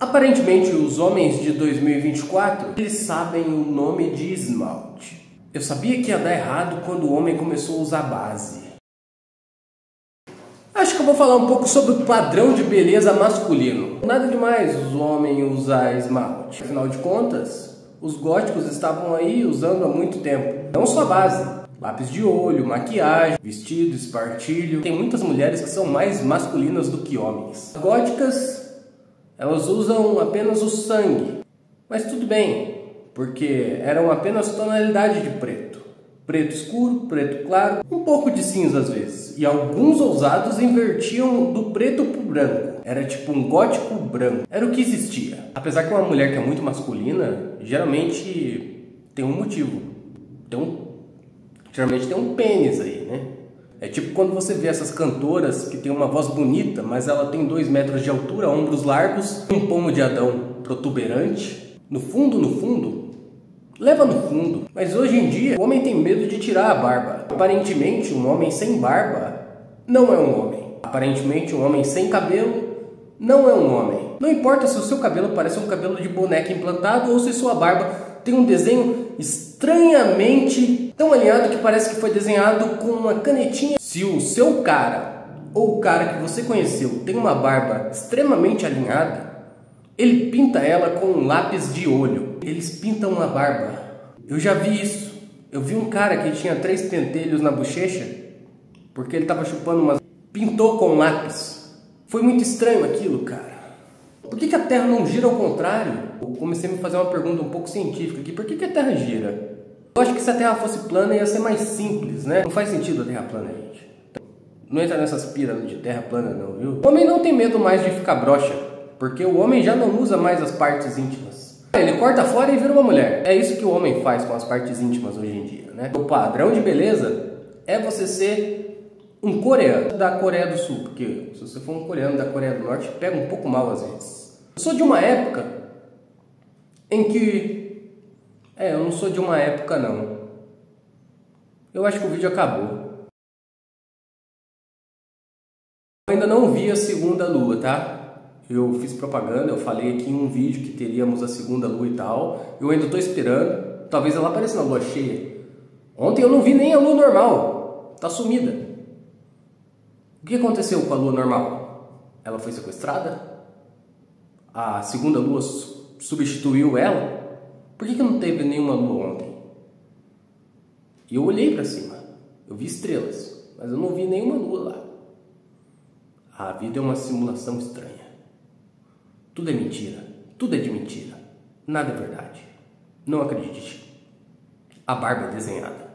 Aparentemente, os homens de 2024, eles sabem o nome de esmalte. Eu sabia que ia dar errado quando o homem começou a usar base. Acho que eu vou falar um pouco sobre o padrão de beleza masculino. Nada demais o homem usar esmalte. Afinal de contas, os góticos estavam aí usando há muito tempo. Não só base. Lápis de olho, maquiagem, vestido, espartilho. Tem muitas mulheres que são mais masculinas do que homens. As góticas, elas usam apenas o sangue. Mas tudo bem, porque eram apenas tonalidade de preto. Preto escuro, preto claro, um pouco de cinza às vezes. E alguns ousados invertiam do preto pro branco. Era tipo um gótico branco. Era o que existia. Apesar que uma mulher que é muito masculina, geralmente tem um motivo. Geralmente tem um pênis aí, né? É tipo quando você vê essas cantoras que tem uma voz bonita, mas ela tem 2 metros de altura, ombros largos, um pomo de Adão protuberante. No fundo, leva no fundo. Mas hoje em dia, o homem tem medo de tirar a barba. Aparentemente, um homem sem barba não é um homem. Aparentemente, um homem sem cabelo não é um homem. Não importa se o seu cabelo parece um cabelo de boneca implantado ou se sua barba tem um desenho estranhamente tão alinhado que parece que foi desenhado com uma canetinha. Se o seu cara ou o cara que você conheceu tem uma barba extremamente alinhada, ele pinta ela com um lápis de olho. Eles pintam uma barba. Eu já vi isso. Eu vi um cara que tinha 3 pentelhos na bochecha porque ele estava chupando umas... Pintou com lápis. Foi muito estranho aquilo, cara. Por que a Terra não gira ao contrário? Eu comecei a me fazer uma pergunta um pouco científica aqui. Por que a Terra gira? Eu acho que se a Terra fosse plana ia ser mais simples, né? Não faz sentido a Terra plana, gente. Então, não entra nessas piras de Terra plana não, viu? O homem não tem medo mais de ficar broxa, porque o homem já não usa mais as partes íntimas. Ele corta fora e vira uma mulher. É isso que o homem faz com as partes íntimas hoje em dia, né? O padrão de beleza é você ser um coreano da Coreia do Sul, porque se você for um coreano da Coreia do Norte, pega um pouco mal às vezes. Eu sou de uma época em que... eu não sou de uma época não. Eu acho que o vídeo acabou. Eu ainda não vi a segunda lua, tá? Eu fiz propaganda, eu falei aqui em um vídeo que teríamos a segunda lua e tal. Eu ainda tô esperando. Talvez ela apareça na lua cheia. Ontem eu não vi nem a lua normal. Tá sumida. O que aconteceu com a lua normal? Ela foi sequestrada? A segunda lua substituiu ela? Por que não teve nenhuma lua ontem? E eu olhei para cima. Eu vi estrelas, mas eu não vi nenhuma lua lá. A vida é uma simulação estranha. Tudo é mentira. Tudo é de mentira. Nada é verdade. Não acredite. A barba é desenhada.